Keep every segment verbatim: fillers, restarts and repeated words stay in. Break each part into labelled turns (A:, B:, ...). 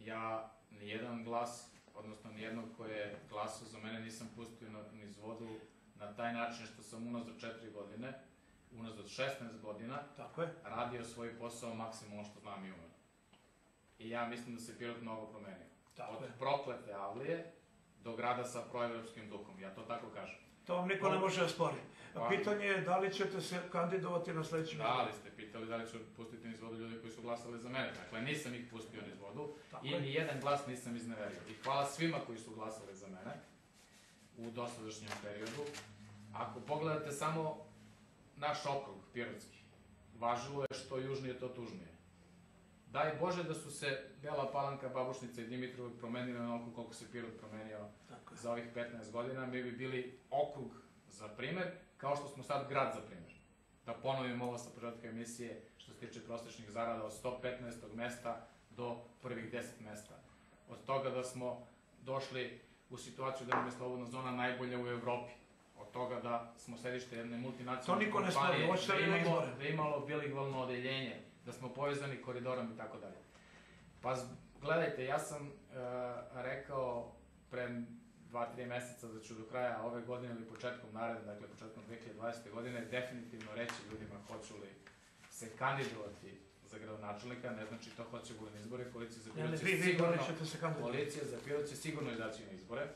A: ja nijedan glas, odnosno nijednog koji je glasao za mene nisam pustio niz vodu na taj način što sam unazad četiri godine, unazad šesnaest godina, radio svoj posao maksimalno što znam i umem. I ja mislim da se Pirot mnogo promenio. Od proklete Avlije do grada sa proevropskim duhom, ja to tako kažem.
B: To vam niko ne može da spori. Pitanje je da li ćete se kandidovati na sledećem izboru?
A: Da li ste pitali da li ću pustiti niz vodu ljudi koji su glasali za mene. Dakle, nisam ih pustio niz vodu i nijedan glas nisam izneverio. I hvala svima koji su glasali za mene u dosadašnjem periodu. Ako pogledate samo naš okrug, Pirotski, važilo je što južnije, to tužnije. Daj Bože da su se Bela Palanka, Babušnica i Dimitrov promenili onoliko koliko se Pirot promenio za ovih petnaest godina, mi bi bili okrug za primer, kao što smo sad grad za primer. Da ponovim ovo sa početka emisije što se tiče prosečnih zarada od sto petnaestog mesta do prvih deset mesta. Od toga da smo došli u situaciju da nam je slobodna zona najbolja u Evropi. Od toga da smo sedište jedne multinacionalne kompanije, da je imalo biligvalno odeljenje, da smo povezani koridorom i tako dalje. Pa gledajte, ja sam rekao pre dva tri meseca da ću do kraja ove godine ili početkom naredne, dakle početkom dve hiljade dvadesete godine, definitivno reći ljudima hoću li se kandidovati za gradonačelnika, ne znači to hoće bude na izbore, koalicija za Pirot će sigurno, koalicija za Pirot će sigurno izaći na izbore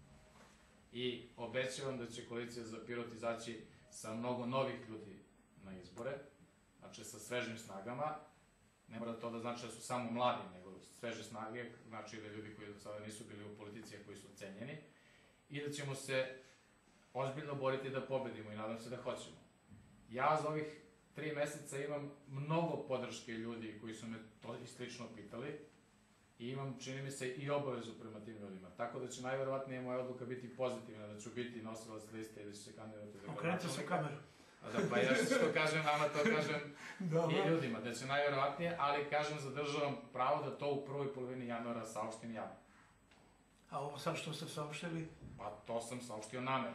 A: i obećavam da će koalicija za Pirot izaći sa mnogo novih ljudi na izbore, znači sa svežim snagama, ne mora to da znači da su samo mladi, nego sveže snage, znači da ljudi koji do sada nisu bili u politici, a koji su cenjeni, i da ćemo se ozbiljno boriti da pobedimo i nadam se da hoćemo. Ja za ovih tri meseca imam mnogo podrške ljudi koji su me to i slično pitali i imam, čini mi se, i obavezu prema tim ljudima. Tako da će najverovatnije moja odluka biti pozitivna, da ću biti nosilac liste i da ću se kandidovati za gradonačelnika.
B: Okrenite se kameru.
A: Pa ja što kažem vama, to kažem i ljudima, da će najverovatnije, ali kažem, zadržavam pravo da to u prvoj polovini januara saopštim javno.
B: A ovo sad što ste saopštili?
A: Pa to sam saopštio namer.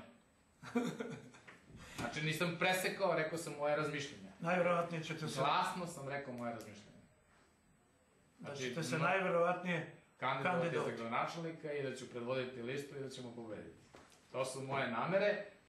A: Znači nisam presekao, rekao sam moje razmišljenja.
B: Najverovatnije ćete se...
A: Glasno sam rekao moje razmišljenja.
B: Da ćete se najverovatnije
A: kandidovati za gradonačelnika i da ću predvoditi listu i da ćemo pobediti. To su moje namere